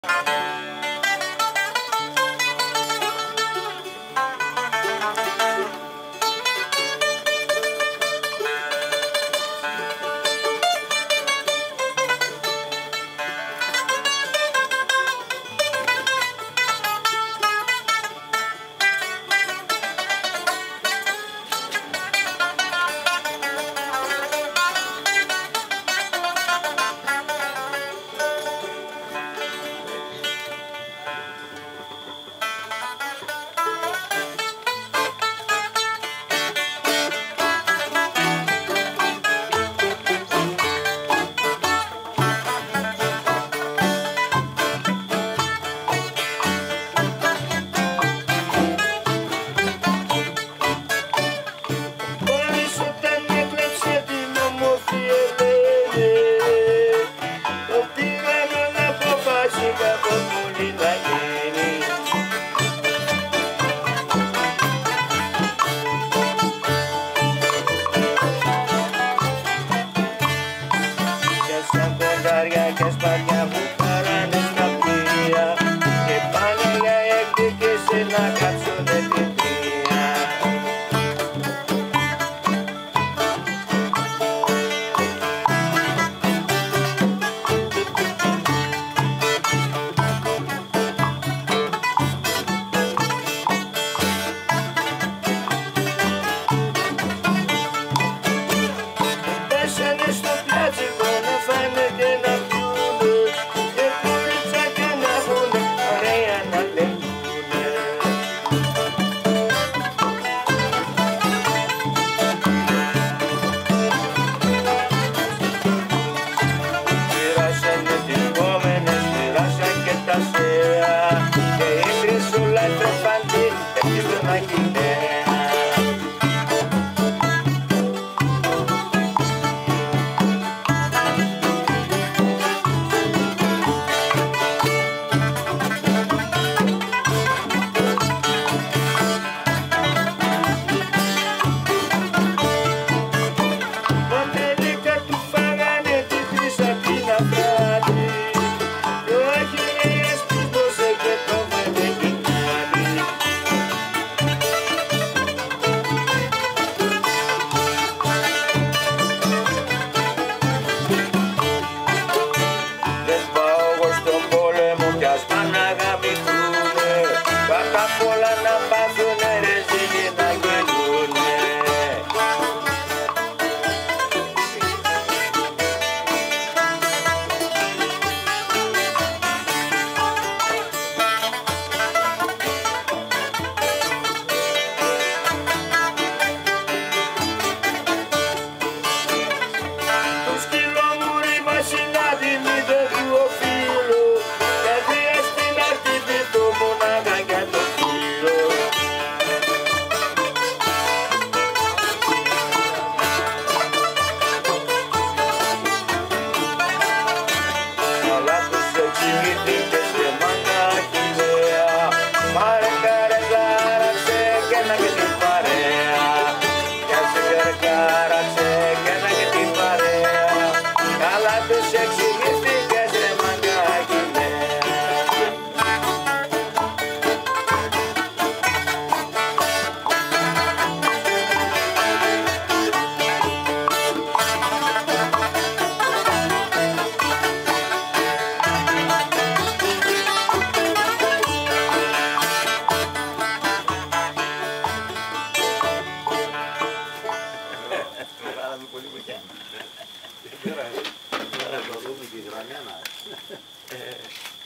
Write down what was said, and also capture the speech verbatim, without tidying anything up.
Και σπαριά που χαράνε στα πλοία και πάνε για εκδίκηση να κάψουνε την τρία. Πέσανε στο πλάτσικο να φάνε και να και η χρυσούλα τρεφαντή έχει στον Αγγινέα. Πότε λίγα του φάγανε τη χρυσαφίνα βράδυ και ο Αγγινέας πίστωσε και το βενεγινάδι. Δεν πάω εγώ στον πόλεμο κι ας πάνε να γαμηθούνε, κατά απ' όλα να πάθουνε ρε ζήλοι να γελούνε. Πολύ κουκιά. Πέρα, πέρα το δούμε και η γραμμένα.